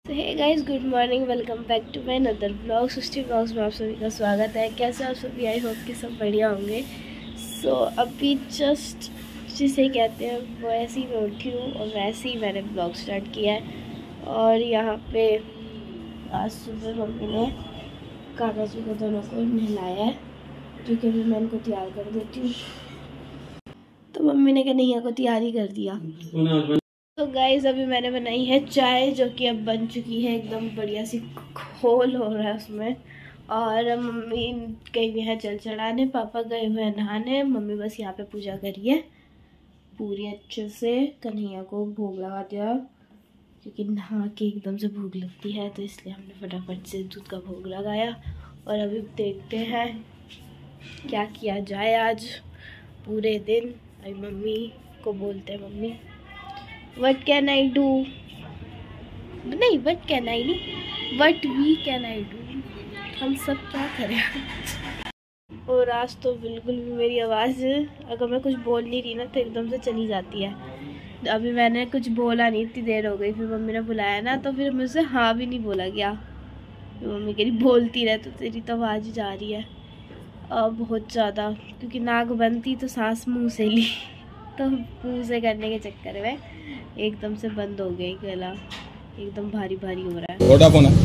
तो hey guys, good morning, welcome back to my another blog. Srishti blogs में आप सभी का स्वागत है। कैसे आप सभी? आई होप कि सब बढ़िया होंगे। सो अभी जस्ट जिसे कहते हैं वैसे ही मैं उठी हूँ और वैसे ही मैंने ब्लॉग स्टार्ट किया है। और यहाँ पे आज सुबह मम्मी ने काका जी को दोनों को नहलाया है, जो कि अभी मैं इनको तैयार कर देती हूँ। तो मम्मी ने कन्हैया को तैयार ही कर दिया। तो गाइस अभी मैंने बनाई है चाय, जो कि अब बन चुकी है, एकदम बढ़िया सी घोल हो रहा है उसमें। और मम्मी गई हुई है जल चढ़ाने, पापा गए हुए हैं नहाने, मम्मी बस यहाँ पे पूजा करी है पूरी अच्छे से। कन्हैया को भोग लगा दिया, क्योंकि नहा के एकदम से भूख लगती है, तो इसलिए हमने फटाफट से दूध का भोग लगाया। और अभी देखते हैं क्या किया जाए आज पूरे दिन। अभी मम्मी को बोलते हैं, mummy What can I do? नहीं, what can I नहीं, what we can I do? हम सब क्या करें। और आज तो बिल्कुल भी मेरी आवाज़, अगर मैं कुछ बोल नहीं रही ना तो एकदम से चली जाती है। अभी मैंने कुछ बोला नहीं, इतनी देर हो गई, फिर मम्मी ने बुलाया ना तो फिर मुझसे हाँ भी नहीं बोला गया। फिर मम्मी कह रही बोलती रहे, तो तेरी तो आवाज़ ही जा रही है बहुत ज़्यादा, क्योंकि नाक बंद थी तो सांस मुँह से ली, तो मुँह से करने के चक्कर में एकदम से बंद हो गई, गला एकदम भारी भारी हो रहा है।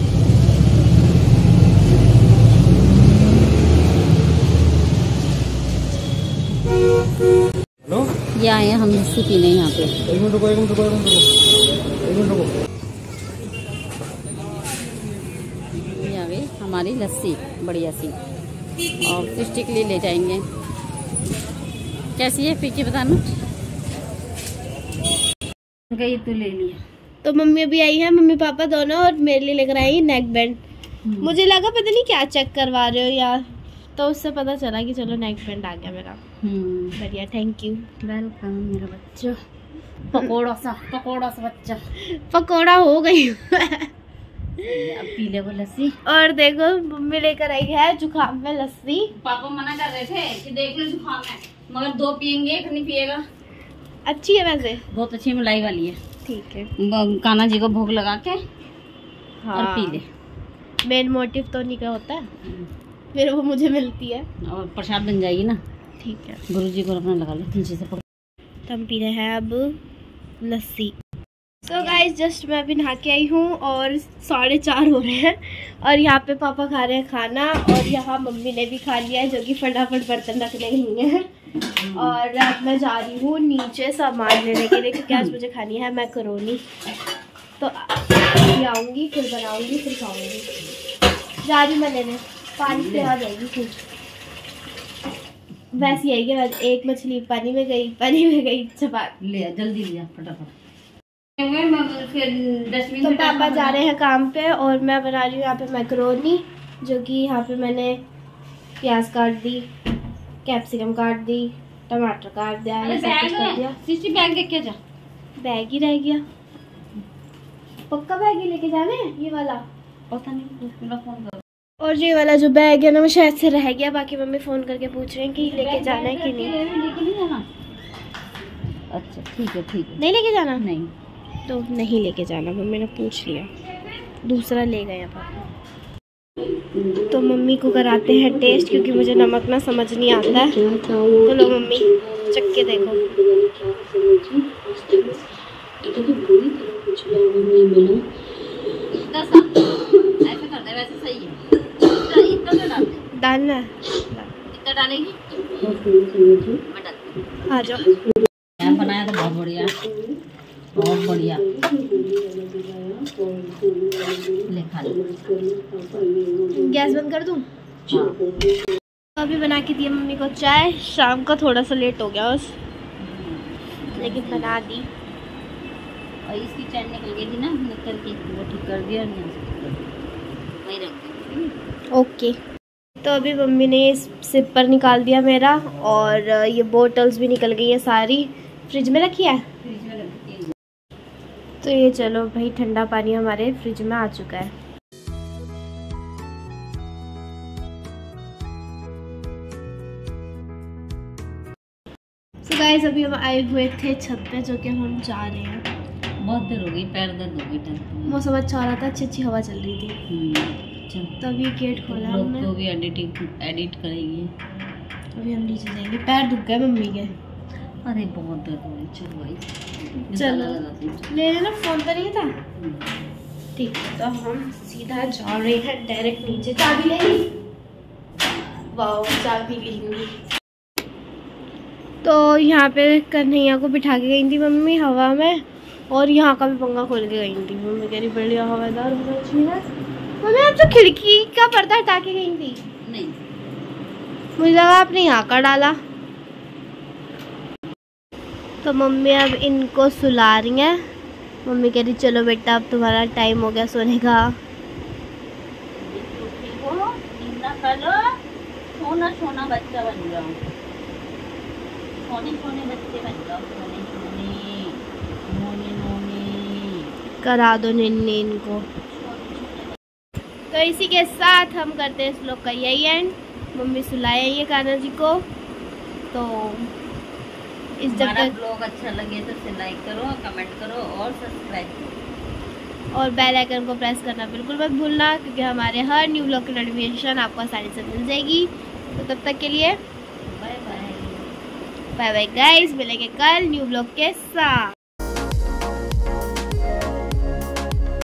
ये आए हैं हम लस्सी पीने यहाँ पे। एक मिनट रुको। ये आ गई हमारी लस्सी बढ़िया सी, और सृष्टि के लिए ले जाएंगे। कैसी है पी के बताना। गई तो ले लिया। तो मम्मी अभी आई है, मम्मी पापा दोनों, और मेरे लिए लेकर आई नेक बैंड। मुझे लगा पता नहीं क्या चेक करवा रहे हो यार, तो उससे पता चला कि चलो नेक बैंड आ गया मेरा। बढ़िया, थैंक यू, वेलकम मेरा बच्चा। पकोड़ा सा बच्चा, पकोड़ा हो गई। अब पी ले वो लस्सी। और देखो मम्मी लेकर आई है जुकाम में लस्सी। पापा मना कर रहे थे कि देख लो जुकाम है, मगर 2 पियेंगे, एक नहीं पिएगा। अच्छी है वैसे, बहुत अच्छी मलाई वाली है। ठीक है, कान्हा जी को भोग लगा के हाँ। और पी ले। मेन मोटिव तो नहीं का होता है, फिर वो मुझे मिलती है और प्रसाद बन जाएगी ना। ठीक है, गुरु जी को अपना लगा लो नीचे से। तो हम पी रहे हैं अब लस्सी। सो गाइस, जस्ट मैं अभी नहा के आई हूँ और 4:30 हो रहे हैं, और यहाँ पे पापा खा रहे हैं खाना, और यहाँ मम्मी ने भी खा लिया है, जो कि फटाफट बर्तन रखने के लिए है। और अब मैं जा रही हूँ नीचे सामान लेने के लिए, क्योंकि आज मुझे खानी है मैकरोनी। तो अभी आऊँगी, फिर बनाऊँगी, फिर खाऊँगी। जा रही मैं लेने, पानी से आ जाएगी फिर वैसे ही आएगी। एक मछली पानी में गई चपात ले जल्दी लिया फटाफट। तो पापा जा रहे हैं काम पे, और मैं बना रही हूँ यहाँ पे मैकरोनी, जो कि यहाँ पे मैंने प्याज काट दी, कैप्सिकम काट दी, टमाटर काट दिया, सब कुछ कर दिया। बैग लेके जा। बैग ही रह गया, पक्का बैग ही लेके जाना है ये वाला, पता नहीं। और ये वाला जो बैग है ना वो शायद से रह गया, बाकी मम्मी फोन करके पूछ रहे हैं कि लेके जाना है कि नहीं। लेके नहीं जाना। अच्छा ठीक है नहीं लेके जाना, नहीं तो नहीं लेके जाना, मम्मी ने पूछ लिया, दूसरा ले गए पापा। तो मम्मी को कराते हैं टेस्ट, क्योंकि मुझे नमक ना समझ नहीं आता है। तो लो मम्मी, चख के देखो। ऐसे कर दे, वैसे सही है। इतना डालना है, कितना डालेगी? आ जाओ। मैं बनाया तो बहुत बढ़िया, बहुत बढ़िया। ले खा लो। गैस बंद कर दूं? हाँ। अभी बना के दिया मम्मी को चाय, शाम का थोड़ा सा लेट हो गया बस, लेकिन बना दी। और इसकी चैन निकल गई थी ना, निकल के वो ठीक कर दिया, वही रख दिया। ओके, तो अभी मम्मी ने सिपर निकाल दिया मेरा, और ये बोतल्स भी निकल गई है सारी, फ्रिज में रखी है। तो ये चलो भाई, ठंडा पानी हमारे फ्रिज में आ चुका है। So guys, अभी हम आए हुए थे छत पे, जो कि हम जा रहे हैं बहुत देर हो गई, पैर दर्द हो गई टहलते हुए। मौसम अच्छा हो रहा था, अच्छी अच्छी हवा चल रही थी, अच्छा। तभी गेट खोला हमने। लोग तो भी एडिट करेंगे। अभी हम नीचे जाएंगे, पैर दुख गए मम्मी के। अरे बहुत दर्द हो रही। चलो भाई, चलो ले लेना, फोन तो नहीं था। ठीक है, तो हम सीधा जा रहे हैं डायरेक्ट नीचे। चाबी ले ली? वाह, चाबी लेंगी। तो यहाँ पे कन्हैया को बिठा के गई थी मम्मी हवा में, और यहाँ का भी पंखा खोल के गई थी। मम्मी कह रही बढ़िया हवादार होना चाहिए। मम्मी आप तो खिड़की का पर्दा हटा के गई थी। नहीं, मुझे लगा आपने यहाँ का डाला। तो मम्मी अब इनको सुला रही हैं। मम्मी कह रही चलो बेटा अब तुम्हारा टाइम हो गया सोने का। सोना सोना बच्चा बन जाओ, सोने सोने बच्चे बन जाओ, सोने सोने नोने नोने करा दो निन्नी इनको। तो इसी के साथ हम करते हैं इस लोग का यही एंड। मम्मी सुलाए ये कान्हा जी को। तो इस जब तक ब्लॉग अच्छा लगे तो इसे लाइक करो, कमेंट करो और सब्सक्राइब करो, और बेल आइकन को प्रेस करना बिल्कुल मत भूलना, क्योंकि हमारे हर न्यू ब्लॉग की नोटिफिकेशन आपको आसानी से मिल जाएगी। तो तब तक के लिए bye bye. Bye bye guys, मिलेंगे कल न्यू ब्लॉग के साथ।